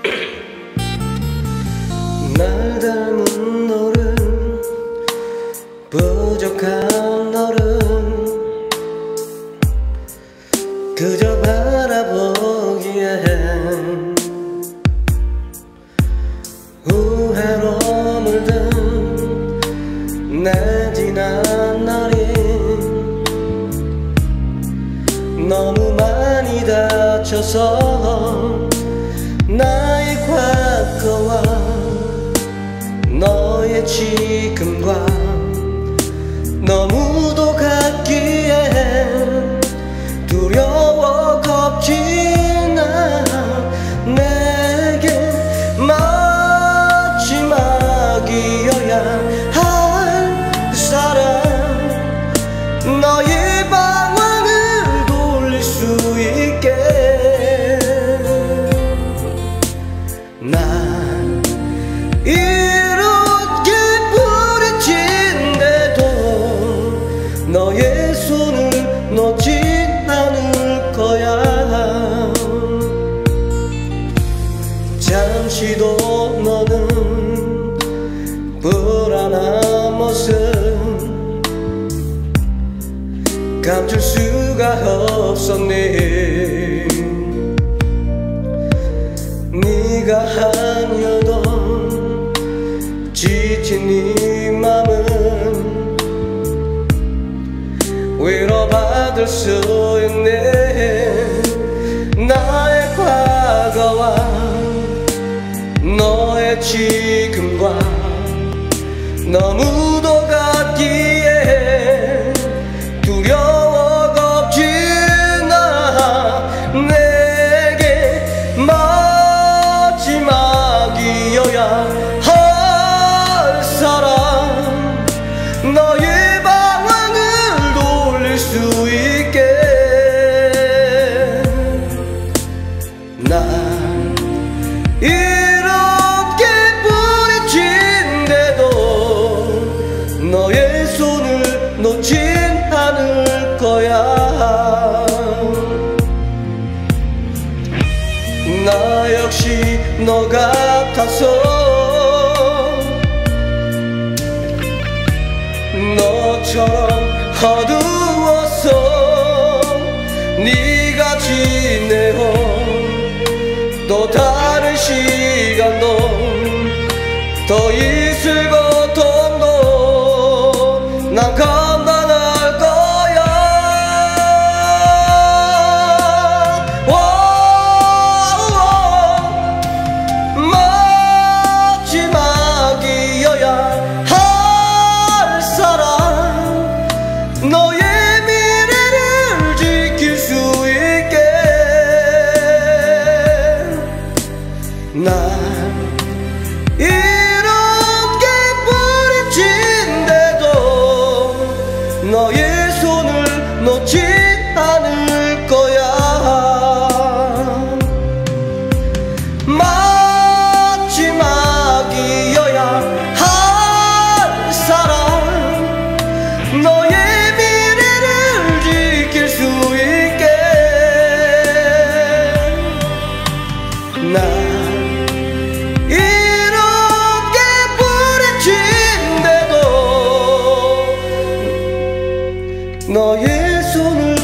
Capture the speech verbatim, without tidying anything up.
날 닮은 너를, 부족한 너를 그저 바라보기엔 후회로 물든 내 지난 날이 너무 많이 다쳐서 나의 과거와 너의 지금과 너무도 같기에 두려워 겁지나 내게 마지막이어야 할 사람 너의 방황을 돌릴 수 있게 난 이렇게 부딪힌데도 너의 손을 놓지 않을 거야. 잠시도 너는 불안한 모습 감출 수가 없었네. 네가 아니어도 지친 네 맘은 위로받을 수 있네. 나의 과거와 너의 지금과 너무도 같기에 두려워 겁지나 내게 마지막이어야 할 사람 너의 방황을 돌릴 수 있게 난 이렇게 부딪힌데도 너의 손을 놓진 않을 거야. 나 역시 너 같아서 너처럼 어두워서 네가 지내온 또 다른 시간도 더 있을 고통도 난 감당할 거야. 마지막이어야 할 사람 너의 미래를 지킬 수 있게 난 이렇게 부딪힌데도 너의 손을 놓지 않을 거야. 마지막이어야 할 사람 너의 미래를 지킬 수 있게 난 이렇게 부딪힌데도 너의 손을